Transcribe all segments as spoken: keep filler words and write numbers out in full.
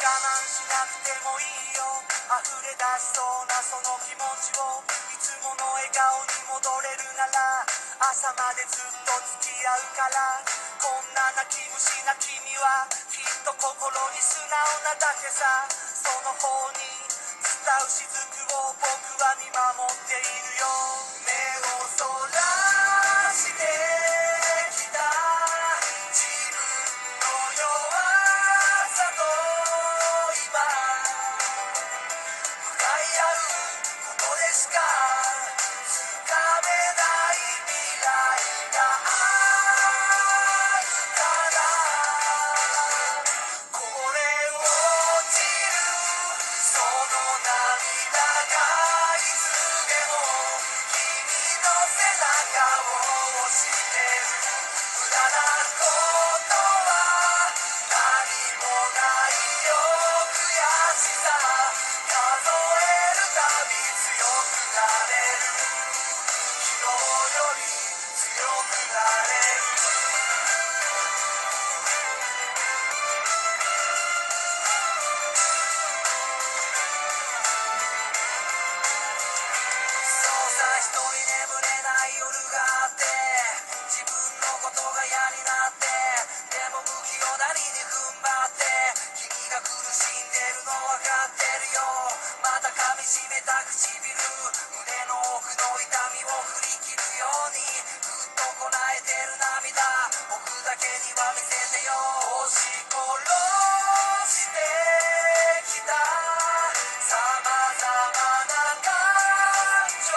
慢しなくてもいいよ溢れ出しそうなその気持ちをいつもの笑顔に戻れるなら朝までずっと付き合うからこんな泣き虫な君はきっと心に素直なだけさその方に伝う雫を僕は見守っているよ目をそらしてきた自分の弱さと今向かい合うことでしかつかめない未来があるからこれ落ちるその涙がいつでも君の背中を押してる無駄なことは何もないよ悔しさ数えるたび強くなれる昨日より強くなれるそうさ一人眠れない夜があって自分のことが嫌になってでも不器用なりに踏ん張って君が苦しんでるの分かってるよまた噛みしめた唇胸の奥の痛みを振り切るようにふっとこらえてる涙僕だけには見せてよ押し殺してきたさまざまな感情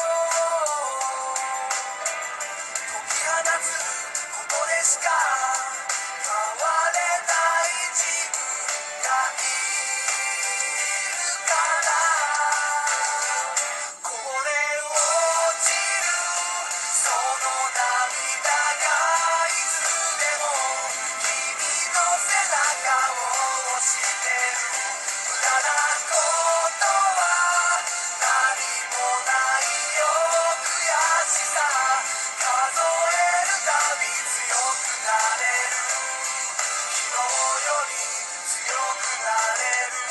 解き放つことでしか変われない自分がいるからこれ落ちるその涙がいつでも君の背中を押してる無駄なことは何もないよ悔しさ数えるたび強くなれる昨日より強くなれる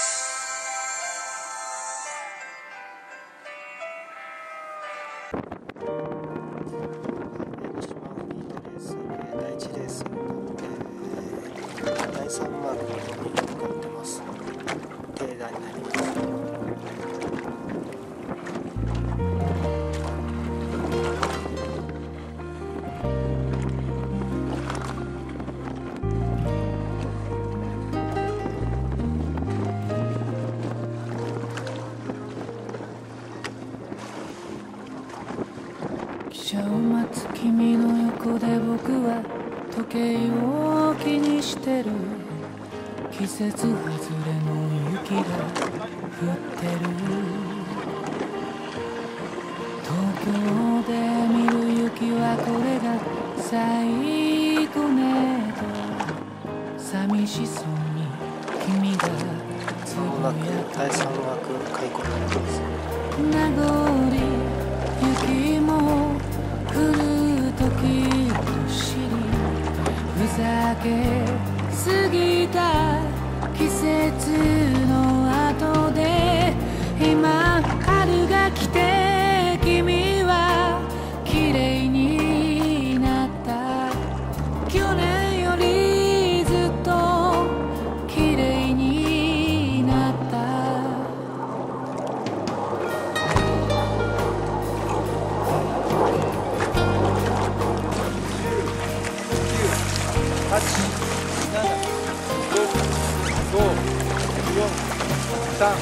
江ノ島フリートレース、えーだいいちレース、えーだいさんマークの方に向かってます。停電になります。 汽車を待つ君の横で僕は時計を気にしてる季節外れの雪が降ってる東京で見る雪はこれが最後ねと寂しそうに君がつまもなくぶやだいさん枠開口になります。 名残雪も降る時と知りふざけ過ぎた季節の後で今春が来て君は綺麗になった去年よりずっと綺麗になったはち、なな、ろく、ご、よん、さん、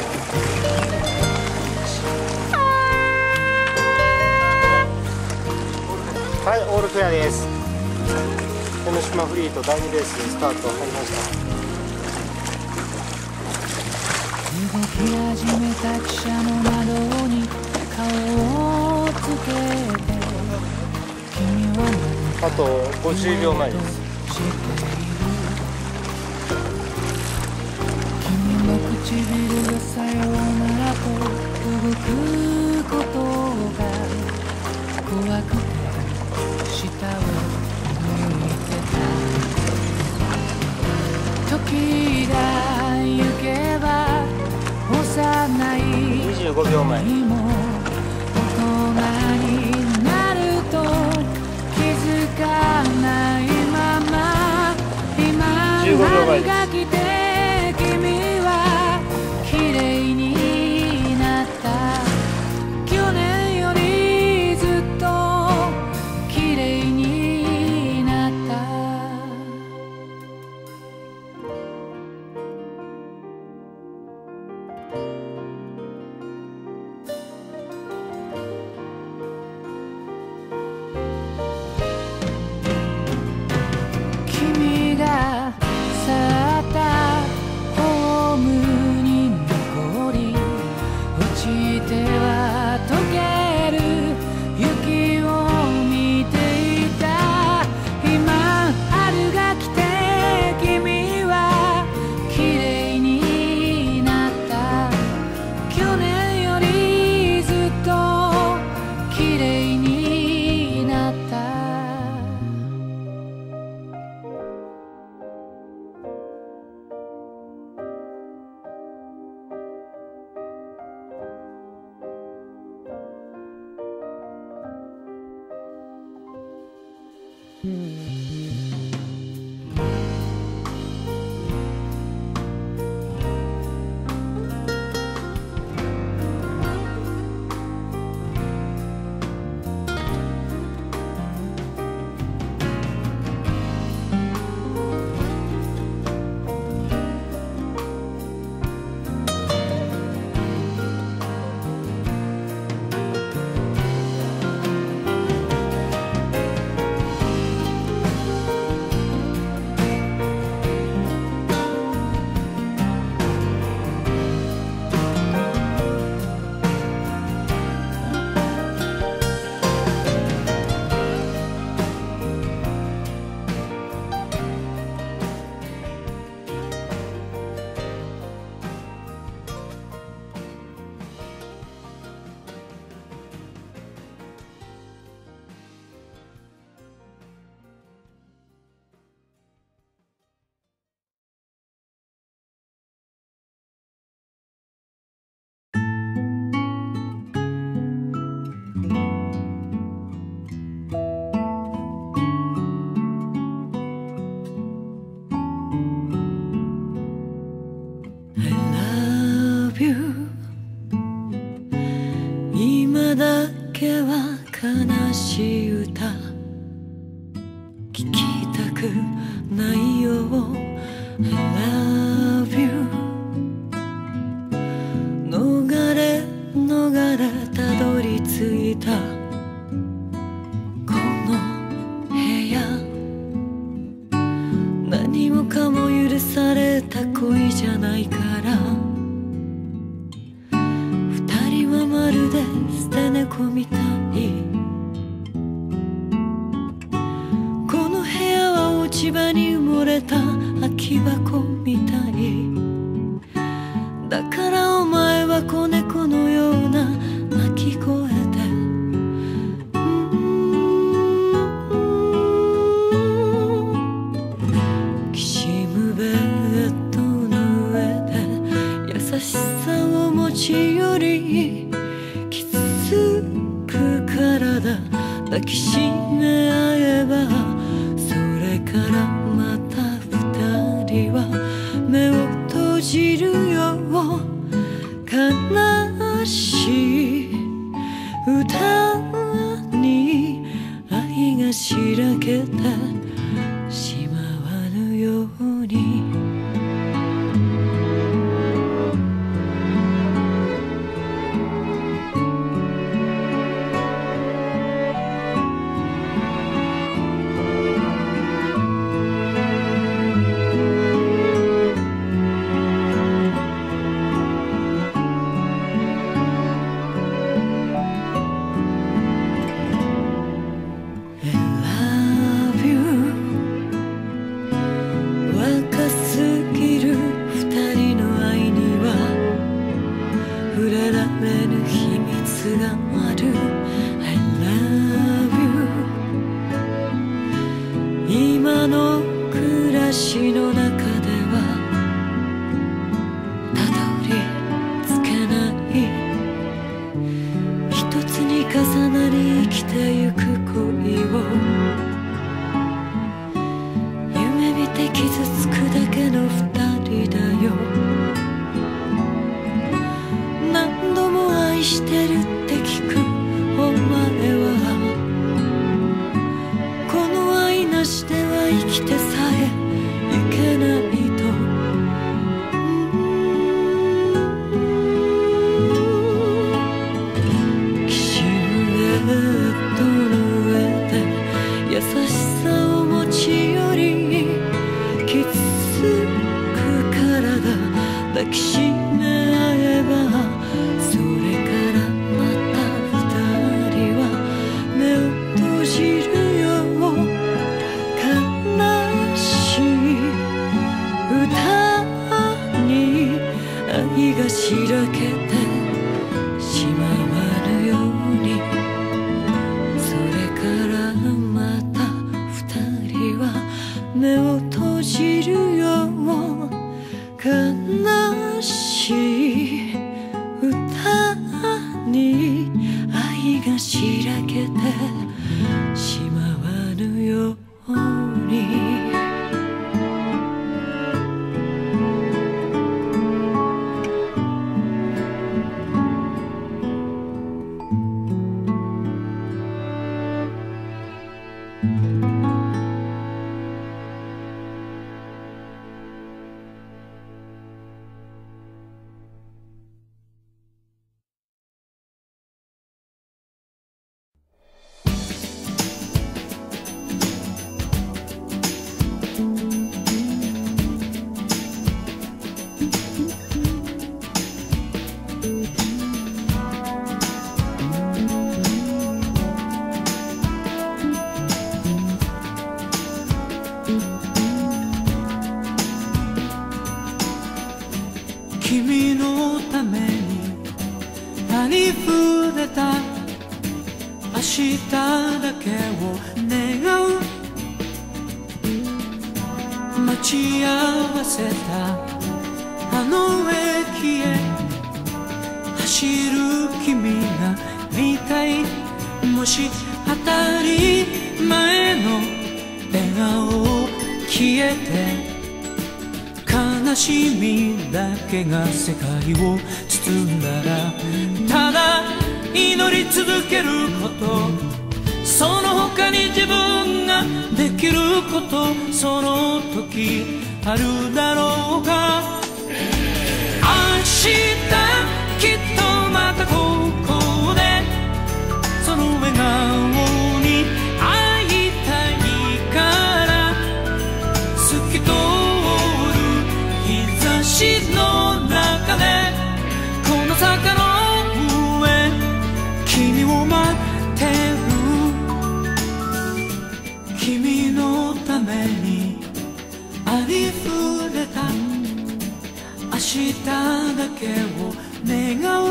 はい、オールクリアです。江ノ島フリートだいにレーススタート入りました。 動き始めた汽車の窓に顔をつけて君はあとごじゅうびょうまえです。 知っている君の唇がさようならと動くことが怖くて下を向いてた時が行けないにじゅうごびょうまえ。 にも大人になると気づかないまま今じゅうごびょうまえ春が来て君は綺麗になった去年よりずっと綺麗になった君が去ったホームに残り落ちては溶ける雪を見ていた今春が来て君は綺麗になった去年よりずっと綺麗になった今だけは悲しい歌聞きたくないよ I love you 逃れ逃れたどり着いたこの部屋何もかも許された恋じゃないから二人はまるで捨て猫みたいこの部屋は落ち葉に埋もれた空き箱みたいだからお前は子猫のような鳴き声できしむベッドの上で優しさを持ち寄りきつく体抱きしめ合えばそれからまた二人は目を閉じるよ悲しい歌に愛がしらけてしまわぬように今の暮らしの中ではたどり着けなって傷つくだけの二人だよ。何度も愛してるって聞くお前は、この愛なしでは生きてさえいけないと。きしめっとの上で優しさを持ち寄り、きつく体抱きしめ合えば、それからまた二人は目を閉じるよ。悲しい歌に愛がしらけてしまわぬように、それからまた二人は目を閉じるよ。悲しい歌に愛がしらけてしまわぬように。 君のためにありふれた明日だけを願う、待ち合わせたあの駅へ走る君が見たい。もし当たり前の笑顔消えて悲しみだけが世界を包んだら、ただ祈り続けること、その他に自分ができること、その時あるだろうか。明日きっとまたここでその笑顔に会いたいから、透き通の中でこの坂の上君を待ってる。君のためにありふれた明日だけを願う